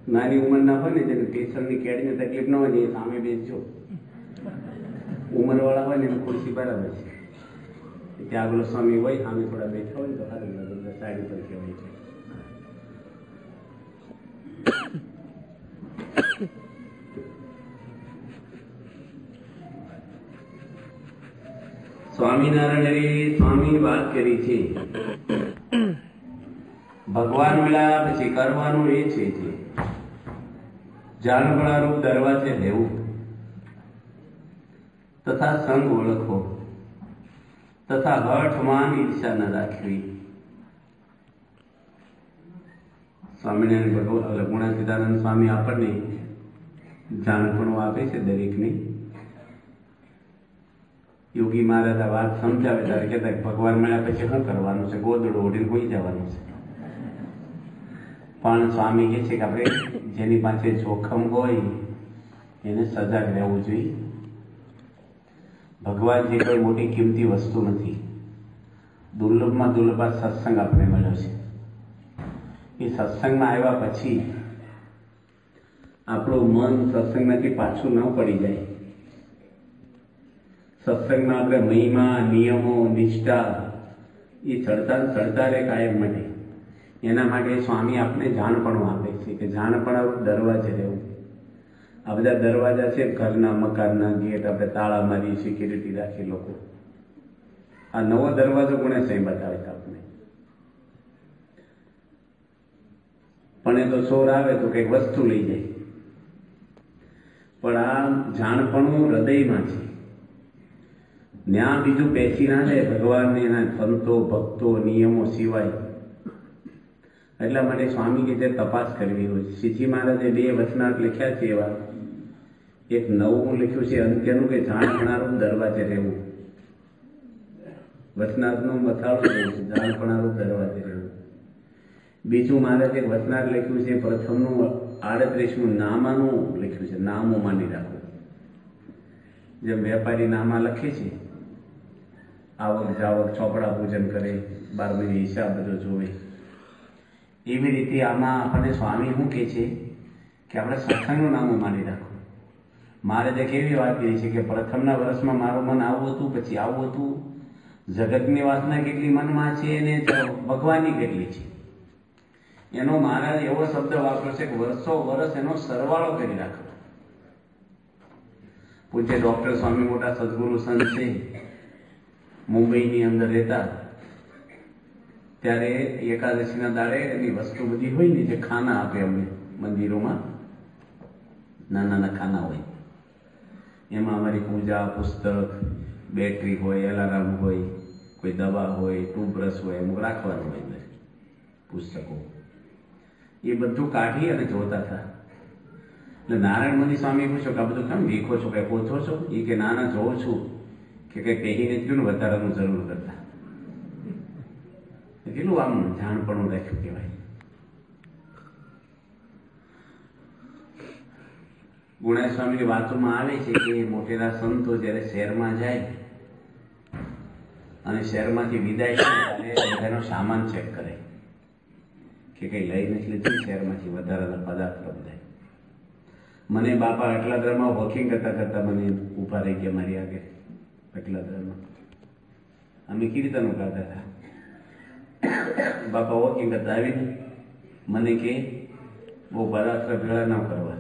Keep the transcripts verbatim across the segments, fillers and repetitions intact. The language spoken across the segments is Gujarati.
નાની ઉંમરના હોય ને જેને ટેન્શનની કેડીને તકલીફ ન હોય ને એ સામે બેસજો. ઉંમરવાળા હોય ને એને ખુરશી બરાબર છે. ત્યાં આગળ સ્વામી હોય સામે થોડા બેઠા હોય તો સારું લાગે. સાઈડ ઉપર કહેવાય છે. સ્વામિનારાયણે સ્વામી વાત કરી છે ભગવાન મળ્યા પછી કરવાનું એ છે જે જાણપણારૂપ દરવાજે રહેવું તથા સંગ ઓળખવો તથા હઠ માન ઈર્ષા ન રાખવી. સ્વામિનારાયણ ભગવાન ગુણાતીતાનંદ સ્વામી આપણને જાણપણું આપે છે દરેકને. યોગી મહારાજ આ વાત સમજાવે ત્યારે કહેતા ભગવાન મળ્યા પછી શું કરવાનું છે? ગોદડું ઓઢીને હોઈ જવાનું છે. પણ સ્વામી કહે છે કે આપણે જેની પાસે જોખમ હોય એને સજાગ રહેવું જોઈએ. ભગવાન જે કોઈ મોટી કિંમતી વસ્તુ નથી. દુર્લભમાં દુર્લભ સત્સંગ આપણે મળ્યો છે. એ સત્સંગમાં આવ્યા પછી આપણું મન સત્સંગમાંથી પાછું ન પડી જાય. સત્સંગમાં આપણે મહિમા નિયમો નિષ્ઠા એ ચડતા ચડતા રહે કાયમ માટે. એના માટે સ્વામી આપણે જાણપણું આપે છે કે જાણપણા દરવાજે રહેવું. આ બધા દરવાજા છે ઘરના મકાનના ગેટ આપણે તાળા મારી સિક્યુરિટી રાખી લોકો. આ નવો દરવાજો કોને સાહેબ બતાવે છે આપણે? પણ એ તો ચોર આવે તો કંઈક વસ્તુ લઈ જાય. પણ આ જાણપણું હૃદયમાં છે. ત્યાં બીજું બેસી ના જાય ભગવાનને એના સંતો ભક્તો નિયમો સિવાય. એટલા માટે સ્વામી કે જે તપાસ કરવી હોય. શ્રીજી મહારાજે બે વચનાર્થ લખ્યા છે એવા. એક નવું લખ્યું છે અંત્યનું કે જાણપણારૂપ દરવાજે રહેવું. વચનાર્થનું મથાળું છે જાણપણારૂપ દરવાજે રહેવું. બીજું મહારાજે એક વચનાર્થ લખ્યું છે પ્રથમનું આડત્રીસનું નામાનું લખ્યું છે નામો માની રાખવું. જેમ વેપારી નામા લખે છે આવક જાવક ચોપડા પૂજન કરે બાર મહિને હિસાબ બધો જોવે એવી રીતે આમાં આપણને સ્વામી શું કહે છે કે આપણે સત્સંગનું નામું માની રાખવું. મહારાજે કેવી વાત કરી છે કે પ્રથમના વર્ષમાં મારું મન આવું હતું પછી આવું હતું. જગતની વાસના કેટલી મનમાં છે અને ભગવાનની કેટલી છે એનો મહારાજ એવો શબ્દ વાપર્યો છે કે વર્ષો વર્ષ એનો સરવાળો કરી રાખો. પૂજ્ય ડોક્ટર સ્વામી મોટા સદગુરુ સંત છે મુંબઈની અંદર રહેતા ત્યારે એકાદશીના દાડે એની વસ્તુ બધી હોય ને જે ખાના આપે અમને મંદિરોમાં નાના નાના ખાના હોય એમાં અમારી પૂજા પુસ્તક બેટરી હોય એલાર્મ હોય કોઈ દવા હોય ટૂથબ્રશ હોય અમુક રાખવાનું હોય અંદર પુસ્તકો એ બધું કાઢી અને જોતા હતા. એટલે નારાયણ મુનિ સ્વામી પૂછ્યું કે આ બધું કેમ વીખો છો કઈ પોચો છો? એ કે નાના જોઉં છું કે કઈ કહીને જ ને વધારાનું જરૂર કરતા. કેટલું આમ જાણપણું રાખ્યું કહેવાય. ગુણા સ્વામીની વાતોમાં આવે છે કે મોટેરા સંતો જ્યારે શહેરમાં જાય અને શહેરમાંથી વિદાય કરે ત્યારે એનો સામાન ચેક કરે કે કઈ લઈ નથી લીધું શહેરમાંથી વધારાના પદાર્થો બધા. મને બાપા અટલાદરામાં વોકિંગ કરતા કરતા મને ઊભા રહી ગયા મારી આગળ અટલાદરામાં. અમે કીર્તનો કરતા હતા. બાપા વોકિંગ કરતા આવીને મને કે બહુ પદાર્થ ભેળા ન કરવા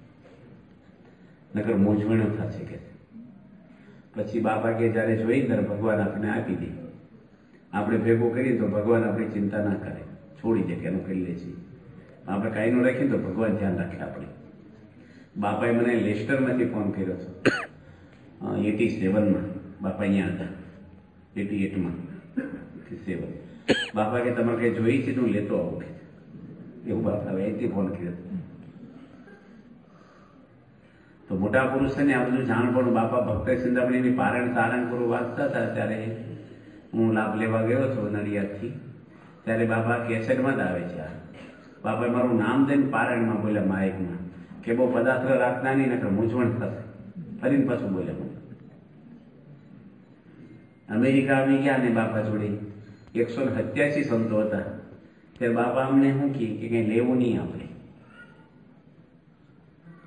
નકર મૂંઝવણો થશે કે. પછી બાપા કે જ્યારે જોઈ ત્યારે ભગવાન આપણે આપી દે. આપણે ભેગું કરીએ તો ભગવાન આપણી ચિંતા ના કરે છોડી દે કે એનું કરી લે છે. આપણે કાંઈ ન રાખીએ તો ભગવાન ધ્યાન રાખે આપણે. બાપાએ મને લેસ્ટરમાંથી ફોન કર્યો હતો એટી સેવનમાં. બાપા અહીંયા હતા એટી એટમાં સેવન. બાપા કે તમારે કઈ જોઈ છે તું લેતો આવું કે એવું બાપા અહીંથી ફોન કર્યો. તો મોટા પુરુષને આ બધું જાણપણું બાપા ભક્ત સિંધામણીની પારણ સારંગપુર વાંચતા હતા ત્યારે હું લાભ લેવા ગયો હતો નડિયાદથી. ત્યારે બાપા કેસેટમાં જ આવે છે આ. બાપાએ મારું નામ દઈને પારણમાં બોલ્યા માઇકમાં કે બહુ પદાર્થ રાખતા નહીં નકર મૂંઝવણ થશે. ફરીને પાછું બોલ્યા. અમેરિકા અમે ગયા ને બાપા જોડે એકસો ને સત્યાસી સંતો હતા ત્યારે બાપા અમને શું કહે કે કંઈ લેવું નહીં આપણે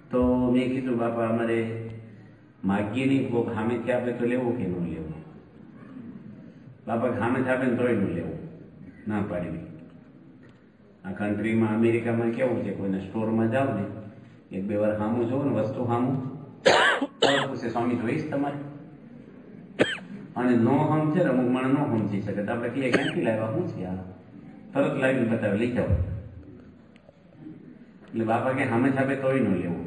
તો મેં કીધું બાપા અમારે માગીએ નહીં, કોઈક સામેથી આપે તો લેવું કે ન લેવું? બાપા સામેથી આપે ને તોય ન લેવું, ના પાડવી. આ કન્ટ્રીમાં અમેરિકામાં કેવું છે, કોઈને સ્ટોરમાં જાઓ ને એક બે વાર સામું જોવો ને વસ્તુ સામું પૂછે સ્વામી જોઈશ તમારે, અને નો હમ છે ને અમુક માણસ નો સમજી શકે તો આપણે કહીએ ક્યાંથી લાવ્યા, શું છે આ, તરત લાવીને બતાવે લઈ જાઓ. એટલે બાપા કે સામે છાપે તોય ન લેવું.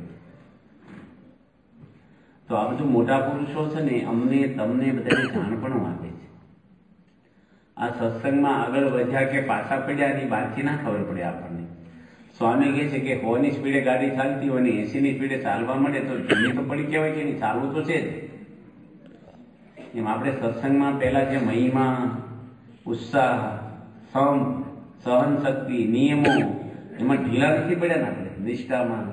તો આ બધું મોટા પુરુષો છે ને અમને તમને બધાને જાણપણું આપે છે. આ સત્સંગમાં આગળ વધ્યા કે પાછા પડ્યા ની બહારથી ના ખબર પડે આપણને. સ્વામી કહે છે કે સો ની સ્પીડે ગાડી ચાલતી હોય ને એસી ની સ્પીડે ચાલવા મળે તો જમીન તો પડી કહેવાય કે નહીં, ચાલવું તો છે જ. એમ આપણે સત્સંગમાં પહેલા જે મહિમા, ઉત્સાહ, સમ, સહન શક્તિ, નિયમો, એમાં ઢીલા નથી પડ્યા ને આપણે નિષ્ઠામાં.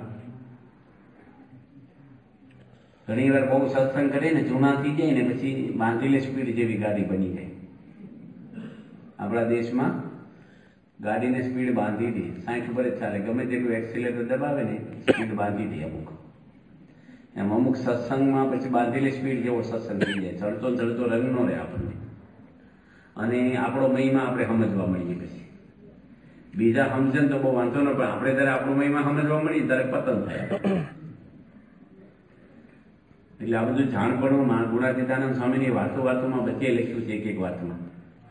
ઘણી વાર બહુ સત્સંગ કરીએ ને જૂના થઈ જાય ને પછી બાંધેલી સ્પીડ જેવી ગાડી બની જાય. આપણા દેશમાં ગાડીને સ્પીડ બાંધી દે, સાઠ ઉપર જ ચાલે, ગમે તેટલું એક્સિલેટર દબાવે ને સ્પીડ બાંધી દે અમુક. એમ અમુક સત્સંગમાં પછી બાંધેલી સ્પીડ જેવો સત્સંગ થઈ જાય, ચડતો ચડતો રંગ નો રહે આપણને, અને આપણો મહિમા આપણે સમજવા મળીએ. પછી બીજા સમજે તો બહુ વાંધો ન પડે, આપણે જયારે આપણો મહિમા સમજવા મળીએ ત્યારે પતન થાય. એટલે આ બધું જાણપણું ગુણાતીતાનંદ સ્વામીની વાતો વાતોમાં બધે લખ્યું છે. એક એક વાતમાં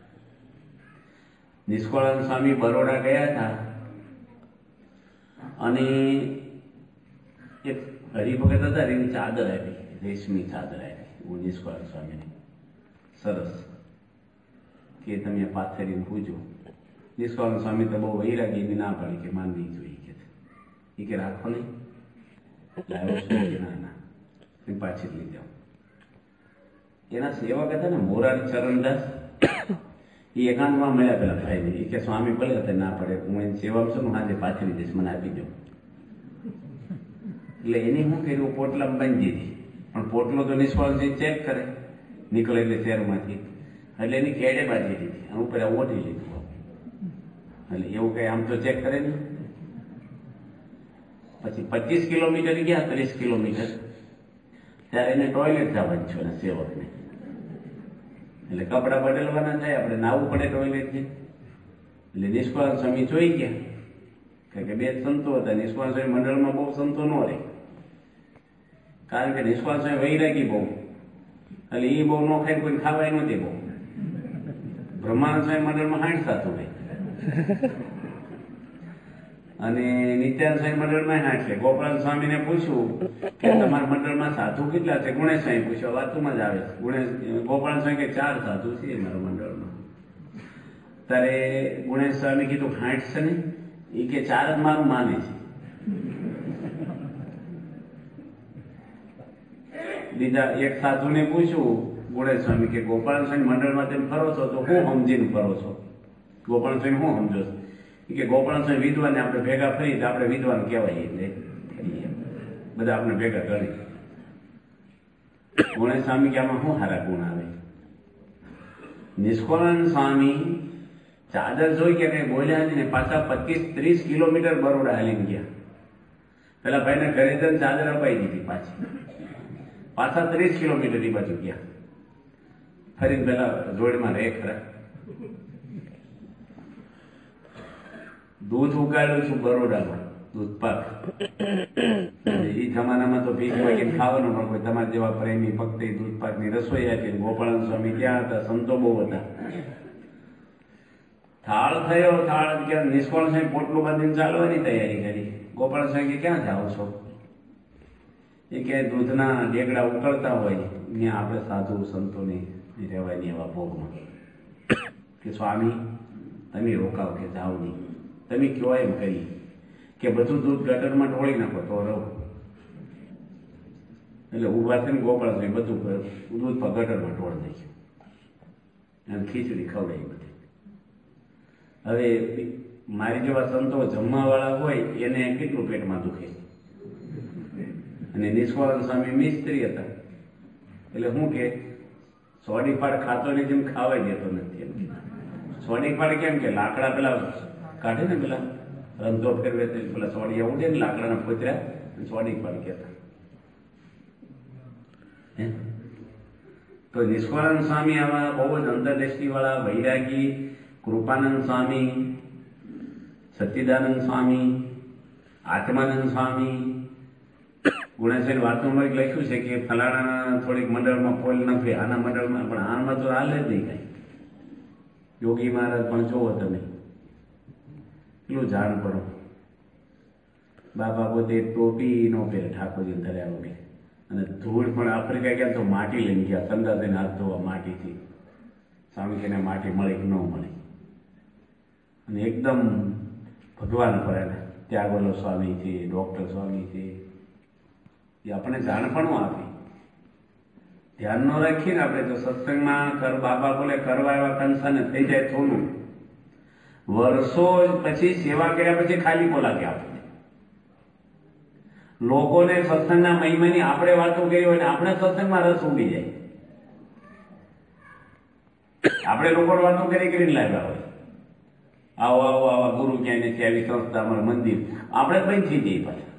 નિષ્કળાનંદ સ્વામી બરોડા ગયા હતા અને એક હરિભગત હતા, એની ચાદર આવી, રેશમી ચાદર આવી નિષ્કળાનંદ સ્વામીની, સરસ, કે તમે પાથરીને પૂજો. નિષ્કળાનંદ સ્વામી તો બહુ વૈરાગી એની ના પાડી કે માનવી જોઈએ કે એ કે રાખો નહીં, લાવ્યો છો કે ના ના પાછી લઈ જાઓ. એના સેવક હતા ને મોરારી ચરણદાસ, એ એકાંતમાં મળ્યા પેલા ભાઈને, એ કે સ્વામી ભલે હતા ના પડે, હું એની સેવા છું, આજે પાછળ દઈશ, મને આપી દો. એટલે એની શું કર્યું, પોટલામાં બાંધી દીધી, પણ પોટલો તો નિષ્ફળ ચેક કરે નીકળે એટલે શહેરમાંથી, એટલે એની કેડે બાંધી દીધી, આમ ઉપર ઓઢી લીધું. એટલે એવું કઈ આમ તો ચેક કરે નહીં. પછી પચીસ કિલોમીટર ગયા, ત્રીસ કિલોમીટર, ત્યારે એને ટોયલેટ જવાનું છે ને સેવકને, એટલે કપડા બદલવાના થાય, આપણે નાવું પડે ટોયલેટથી. એટલે નિષ્કળાનંદ સ્વામી જોઈ ગયા, કારણ કે બે સંતો હતા. નિષ્કળાનંદ સ્વામી મંડળમાં બહુ સંતો ન રહે, કારણ કે નિષ્કળાનંદ સ્વામી વૈરાગી બહુ, એટલે એ બહુ ન ખાય, કોઈ ખાવાય નહોતી બહુ. બ્રહ્માનંદ સ્વામી મંડળમાં હાઠ સાતું હોય, અને નિત્યાનંદ સ્વામી મંડળમાં હાઠ છે. ગોપાલ સ્વામીને પૂછ્યું કે તમારા મંડળમાં સાધુ કેટલા છે? ગુણેશ સ્વામી પૂછ્યો, વાતોમાં જ આવે. ગુણેશ ગોપાલ સ્વામી કે ચાર સાધુ છે મારા મંડળમાં. ત્યારે ગુણેશ સ્વામી કીધું હાઠ છે ને? એ કે ચાર જ મારું માને છે. બીજા એક સાધુને પૂછ્યું ગુણેશ સ્વામી કે ગોપાલ સ્વામી મંડળમાં તેમ ફરો છો તો હું સમજીને ફરો છો? ગોપાલ સ્વામી હું સમજો છો? કે ગોપાલ સ્વામી વિદ્વાનને આપણે ભેગા ફરી તો આપણે વિદ્વાન કહેવાય, એટલે બધા આપણે ભેગા કરી. ગુણેશ સ્વામી કે આમાં શું સારા ગુણ આવે? નિષ્કળાનંદ સ્વામી ચાદર જોઈ કે કઈ બોલ્યા ને પાછા પચીસ ત્રીસ કિલોમીટર બરોડા હાલીને ગયા. પેલા ભાઈને ઘરે જઈને ચાદર અપાઈ દીધી, પાછી પાછા ત્રીસ કિલોમીટર ની બાજુ ગયા, ફરીને પેલા રોડમાં રહે ખરા. દૂધ ઉગાડ્યું છું બરોડામાં, દૂધ પાક. એ જમાનામાં તો ભીખ માગીને ખાવાનું, પણ કોઈ તમારા જેવા પ્રેમી ભક્તિ દૂધ પાકની રસોઈ આપી. ગોપાળાનંદ સ્વામી ક્યાં હતા? સંતો બહુ હતા. થાળ થયો, થાળ ક્યાં નિષ્ફળ છે, પોટલું બાંધીને ચાલવાની તૈયારી કરી. ગોપાલ સ્વામી કે ક્યાં જાઓ છો? એ કે દૂધના ઢેકડા ઉકળતા હોય ત્યાં આપણે સાધુ સંતોને રહેવાની એવા ભોગમાં. કે સ્વામી તમે રોકાવ, કે જાઓ નહીં, તમે કયો એમ કરી કે બધું દૂધ ગટરમાં ઢોળી નાખો તો રહો. એટલે ઉભા થઈને ગોપાલ સ્વામી બધું દૂધ પર ગટરમાં ઢોળ દઈશું અને ખીચડી ખવડાવી બધી. હવે મારી જેવા સંતો જમવાવાળા હોય એને કેટલું પેટમાં દુખે. અને નિષ્કળાનંદ સ્વામી મિસ્ત્રી હતા, એટલે હું કે સોડીફાડ ખાતો ને જેમ ખાવાય દેતો નથી. એમ સોડીફાડ કેમ કે લાકડા પેલા કાઢે ને, પેલા રંધો ફેરવે પેલા સોડિયા ઉડે ને લાકડાના પોતરા, સોડિક પણ કહેતા. તો નિષ્કળાનંદ સ્વામી આવા બહુ જ અંતરદ્રષ્ટિ વાળા વૈરાગી, કૃપાનંદ સ્વામી, સચ્ચિદાનંદ સ્વામી, આત્માનંદ સ્વામી, ગુણેશ્વર વાતોમાં લખ્યું છે કે ફલાણા થોડીક મંડળમાં ફોલ નથી, આના મંડળમાં, પણ આમાં તો હાલે જ નહીં કઈ. યોગી મહારાજ પણ જોવો તમે કેટલું જાણ પડો. બાપા પોતે ટોપી નો પહેરે ઠાકોરજી ધર્યા વગર, અને ધૂળ પણ આફ્રિકા ગયા તો માટી લઈને ગયા, સંડા થઈને હાથ ધોવા માટીથી. સ્વામી કે માટી મળે કે ન મળે, અને એકદમ ભગવાન પર ત્યાગોલો સ્વામી છે, ડોક્ટર સ્વામી છે, એ આપણે જાણપણું આપે. ધ્યાન ન રાખીએ ને આપણે તો સત્સંગમાં કર બાબા બોલે કરવા એવા કંસાને થઈ જાય થોડું, વર્ષો પછી સેવા કર્યા પછી ખાલી બોલા કે આપણે લોકોને સત્સંગના મહિમાની આપણે વાતો કરી હોય ને આપણે સત્સંગમાં રસ ઉડી જાય. આપણે લોકો વાતો કરી કરીને લાવ્યા હોય, આવો આવો આવા ગુરુ ક્યાંય નથી, આવી સંસ્થા, અમારું મંદિર, આપણે બંધ થઈ જઈએ પાછા.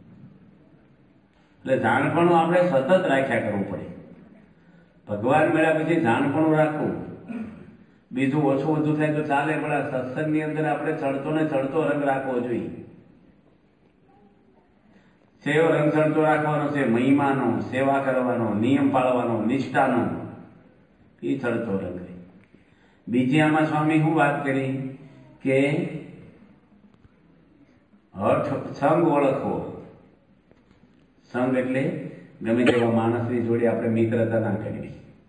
એટલે જાણપણું આપણે સતત રાખ્યા કરવું પડે. ભગવાન મળ્યા પછી જાણપણું રાખવું. બીજું ઓછું વધુ થાય તો ચાલે, પણ આ સત્સંગની અંદર આપણે ચડતો ને ચડતો રંગ રાખવો જોઈએ. સેવો રંગ ચડતો રાખવાનો છે, મહિમાનો, સેવા કરવાનો, નિયમ પાળવાનો, નિષ્ઠાનો, એ ચડતો રંગ. બીજી આમાં સ્વામી શું વાત કરી કે હઠ સંગ ઓળખવો. સંગ એટલે ગમે તેવા માણસની જોડે આપણે મિત્રતા ના કરવી.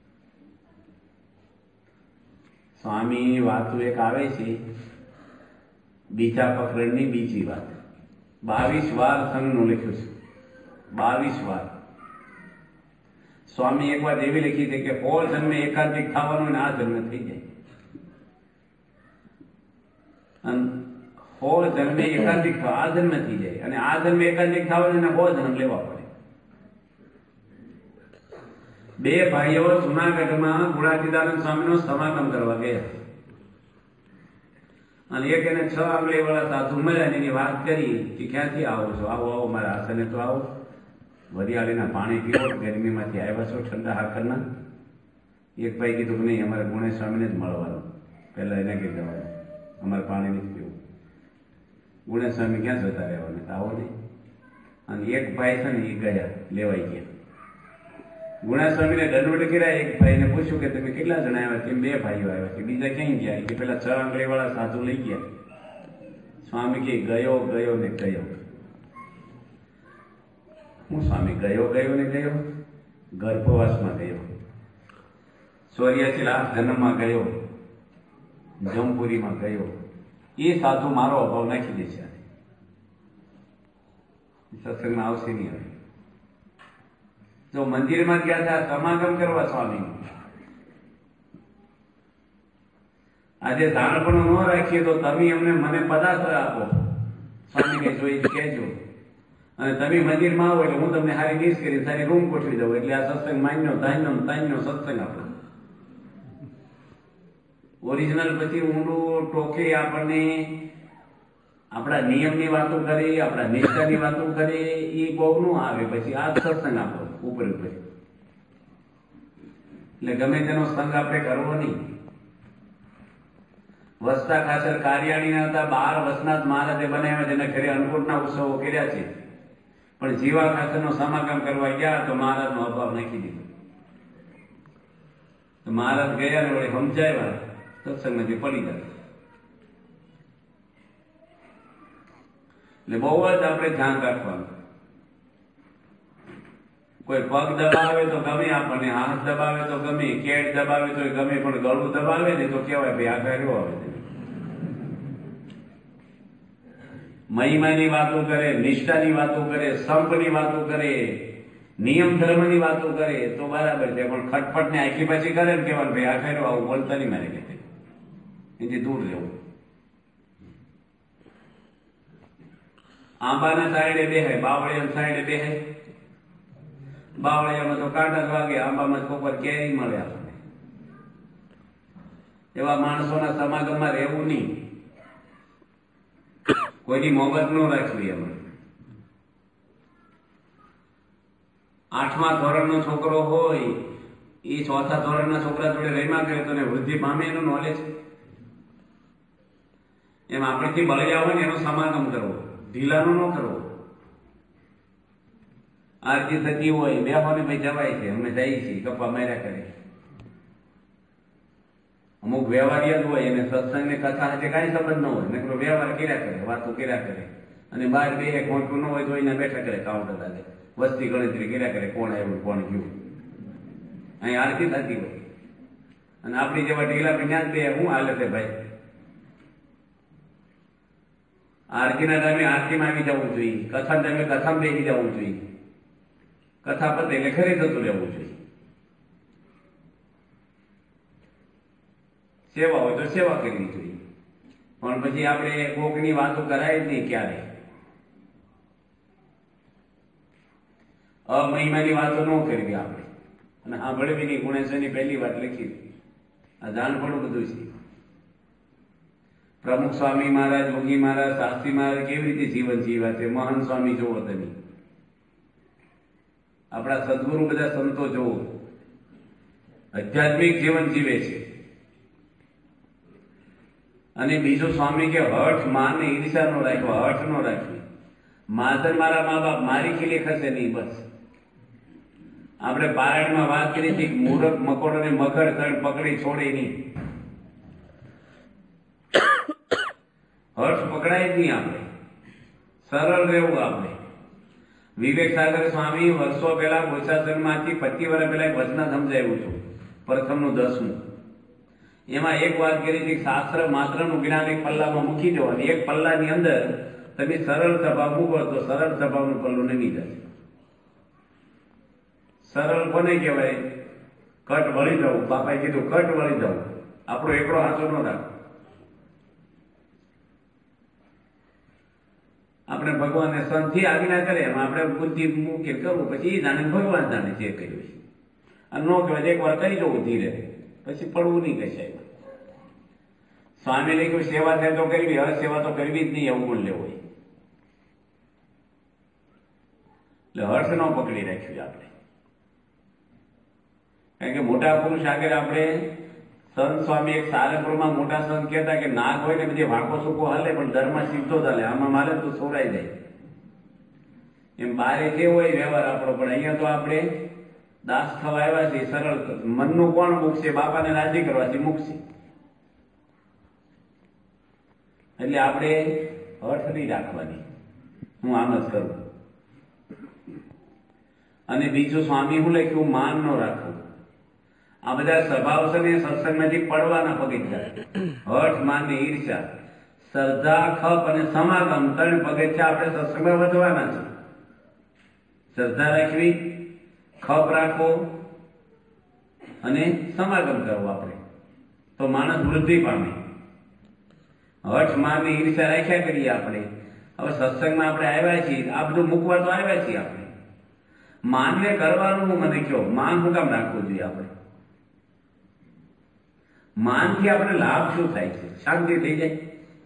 સ્વામી વાતો એક આવે છે, બીજા પ્રકરણની બીજી વાત. બાવીસ વાર સંઘનું લખ્યું છે, બાવીસ વાર. સ્વામી એક વાત એવી લખી છે કે પોળ જન્મે એકાંતિક થવાનું ને આ જન્મે થઈ જાય. હો જન્મે એકાંતિક થવા આ જન્મ થઈ જાય, અને આ જન્મે એકાંતિક થવાનું એને હો જન્મ લેવા પડે. બે ભાઈઓ જુનાગઢમાં ગુણાતીતાનંદ સ્વામીનો સમાગમ કરવા ગયા, અને એક એને છ આંગળી વાળા સાધુ મળ્યા, એની વાત કરી કે ક્યાંથી આવો છો? આવો આવો મારા આસને તો આવો, વરિયાળીના પાણી પીવો, ગરમીમાંથી આવ્યા છો ઠંડા હાકરના. એક ભાઈ કીધું કે નહીં, અમારે ગુણેશ સ્વામીને જ મળવાનું, પહેલા એને કહી દેવાનું, અમારે પાણી નથી પીવું. ગુણેશ સ્વામી ક્યાં જતા રહેવાને, આવો નહીં. અને એક ભાઈ છે ને એ ગયા, લેવાઈ ગયા. ગુણેશ સ્વામીને દંડવટ કર્યા. એક ભાઈને પૂછ્યું કે તમે કેટલા જણા આવ્યા છે? બે ભાઈઓ આવ્યા છે. બીજા ક્યાંય ગયા? કે પેલા છ આંગળી વાળા સાધુ લઈ ગયા. સ્વામી કે ગયો ગયો ને ગયો. હું સ્વામી ગયો ગયો ને ગયો? ગર્ભવાસમાં ગયો, ચોર્યાસી લાખ જન્મમાં ગયો, જમપુરીમાં ગયો. એ સાધુ મારો અભાવ નાખી દે છે, સત્સંગમાં આવશે નહીં. હવે જો મંદિરમાં ગયા હતા સમાગમ કરવા સ્વામી, આજે જાણપણું ન રાખીએ તો તમે અમને મને પદાર્થ આપો, સ્વામી કે જોઈ કહેજો. અને તમે મંદિરમાં આવો એટલે હું તમને સારી ડીશ કરી સારી રૂમ ગોઠવી દઉં, એટલે આ સત્સંગ માન્યો તાન્યો તાન્યો સત્સંગ આપણો ઓરિજિનલ. પછી ઊંડું ટોકે આપણને આપણા નિયમની વાતો કરે, આપણા નિષ્ઠાની વાતો કરે, એ બહુ નું આવે. પછી આ સત્સંગ આપણો ઉપર ઉપર. એટલે ગમે તેનો સંગ આપણે કરવો નહીં. વસતા ખાતર કાર્યાણીના હતા, બાર વસનાથ મહારાજે બનાવ્યા, જેના ઘરે અન્નકૂટના ઉત્સવો કર્યા છે. પણ જીવા ખાતરનો સમાગમ કરવા ગયા તો મહારાજનો અભાવ નાખી દીધો. તો મહારાજ ગયા ને વળી સમજાવ્યા, સત્સંગમાંથી પડી ગયા. એટલે બહુ જ આપણે ધ્યાન રાખવાનું. કોઈ પગ દબાવે તો ગમે, આપણને હાથ દબાવે તો ગમે, કેટ દબાવે તો ગમે, પણ ગળું દબાવે ને તો કેવાય ભાઈ આ કર્યો આવે. મહિમાની વાતો કરે, નિષ્ઠાની વાતો કરે, સંપની વાતો કરે, નિયમ ધર્મની વાતો કરે તો બરાબર છે. પણ ખટપટ ને આખી પાછી કરે ને કેવાનું ભાઈ આ કર્યો આવું બોલતા નહીં, મારે કે એથી દૂર રહેવું. આંબાના સાઈડે બેહાય, બાવળિયાના સાઈડે બેહાય. બાવળિયામાં તો કાંટા જ વાગે, આંબામાં કોપર કેરી મળે આપણને. એવા માણસોના સમાગમમાં રહેવું નહીં. કોઈની મોહબત ન રાખવી. એમાં આઠમા ધોરણનો છોકરો હોય એ ચોથા ધોરણના છોકરા જોડે રહીમાં કરે તો વૃદ્ધિ પામે એનું નોલેજ. એમ આપણેથી બળિયા હોય ને એનો સમાગમ કરવો, ઢીલાનો ન કરવો. આરતી થતી હોય બેહો ને ભાઈ જવાય છે, અમે જઈએ છીએ, કપા માર્યા કરે. અમુક વ્યવહારિયા જ હોય એને સત્સંગ ને કથા સાથે કઈ સંબંધ ન હોય, નકરો વ્યવહાર કર્યા કરે, વાતો કર્યા કરે અને બહાર બે ખોટું ન હોય તો એને બેઠા કરે કાઉન્ટર સાથે વસ્તી ગણતરી કર્યા કરે, કોણ આવ્યું કોણ ગયું. અહીં આરતી થતી હોય અને આપણી જેવા ઢીલા જ્ઞાન બે શું હાલે છે ભાઈ? આરતીના ટાઈમે આરતીમાં આવી જવું જોઈએ, કથા ટાઈમે કથામાં બેસી જવું જોઈએ, કથા પતે એટલે ઘરે જતું રહેવું જોઈએ. સેવા હોય તો સેવા કરવી જોઈએ, પણ પછી આપણે કોકની વાતો કરાય જ નહીં ક્યારે. અમહિમાની વાતો ન કરવી આપણે, અને આ ભળવીની ગુણેશ્વરની પહેલી વાત લખી. આ જાણપણું બધું છે. પ્રમુખ સ્વામી મહારાજ, યોગી મહારાજ, શાસ્ત્રી મહારાજ કેવી રીતે જીવન જીવ્યા છે, મહાન સ્વામી જોવો તમે, આપણા સદગુરુ બધા સંતો જોવો, આધ્યાત્મિક જીવન જીવે છે. અને બીજું સ્વામી કે હઠ માને ઈર્ષા નો રાખ્યો, હઠ નો રાખવી. માતર મારા મા બાપ મારી ખીલી ખસે નહીં, બસ. આપણે પારાયણમાં વાત કરી હતી કે મૂરખ મકોડ અને મગર તણ પકડી છોડે નહીં, હઠ પકડાય જ નહીં. આપણે સરળ રહેવું. આપણે વિવેક સાગર સ્વામી વર્ષો પહેલા બોચાસનમાંથી પચીસ વર્ષ પહેલા એક વચના સમજાવ્યું છું, પ્રથમનું દસમું. એમાં એક વાત કરી હતી, શાસ્ત્ર માત્રનું જ્ઞાન એક પલ્લામાં મૂકી દો અને એક પલ્લાની અંદર તમે સરળ સ્વભાવ મૂકો તો સરળ સ્વભાવનું પલ્લું નમી જશે. સરળ કોને કહેવાય? કટ વળી જવું. બાપાએ કીધું કટ વળી જવું, આપણો એકડો હાથો ન રાખો. આપણે ભગવાનને સંતથી આજ્ઞા કરે એમ આપણે બુદ્ધિ મૂકી કરવું, પછી એ જાણે ભગવાન જાણે જે કર્યું છે. અને ન કહેવાય એક વાર કરી જવું ધીરે, પછી પડવું નહીં કશાય. સ્વામી લખ્યું સેવા થાય તો કરવી, હવે સેવા તો કરવી જ નહીં એવું ગુણ લેવો. એટલે હર્ષ ન પકડી રાખ્યું આપણે. કારણ કે મોટા પુરુષ આગળ આપણે સંત સ્વામી એક સારંગપુરમાં મોટા સંત કહેતા કે નાગ હોય ને બધી વાંકો સૂકો હાલે પણ ધર્મ સીધો ચાલે, આમાં મારે તો છોડાઈ જાય. એમ બારે કેવો હોય વ્યવહાર આપણો, પણ અહીંયા તો આપણે દાસ થવા આવ્યા છે. સરળ મનનું કોણ મૂકશે? બાપાને રાજી કરવાથી મૂકશે. એટલે આપણે હર્ષ નહીં રાખવાની, હું આમ જ કરું. અને બીજું સ્વામી હું લખ્યું, માન ન રાખવું. આ બધા સ્વભાવ છે ને સત્સંગમાંથી પડવાના પગથિયા. હઠ, માન ને ઈર્ષા, શ્રદ્ધા, ખપ અને સમાગમ ત્રણ પગથિયા આપણે સત્સંગમાં વધવાના છે. શ્રદ્ધા રાખવી, ખપ રાખવો અને સમાગમ કરવો આપણે, તો માણસ વૃદ્ધિ પામે. હઠ, માન ને ઈર્ષા રાખ્યા કરીએ આપણે. હવે સત્સંગમાં આપણે આવ્યા છીએ, આ બધું મૂકવા તો આવ્યા છીએ આપણે. માનને કરવાનું હું મને કહો, માન શું કામ રાખવું જોઈએ આપણે? માનથી આપણે લાભ શું થાય છે? શાંતિ થઈ જાય.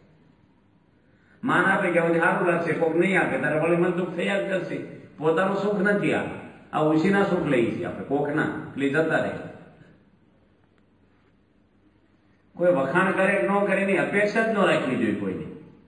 માન આપે કે સારું લાગશે, કોક નહીં આપે તારે વળી મન દુઃખ થયા જ કરશે. પોતાનું સુખ નથી આ, આ ઉશીના સુખ લઈએ છીએ આપણે, કોકના એટલે જતા રહે. કોઈ વખાણ કરે ન કરે એની અપેક્ષા જ ન રાખવી જોઈએ કોઈને.